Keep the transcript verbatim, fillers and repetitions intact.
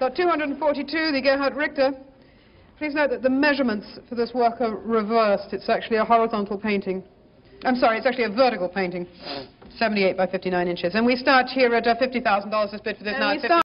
Lot two hundred forty-two, the Gerhard Richter. Please note that the measurements for this work are reversed. It's actually a horizontal painting. I'm sorry, it's actually a vertical painting. seventy-eight by fifty-nine inches. And we start here at uh, fifty thousand dollars this bid for this. And now we at start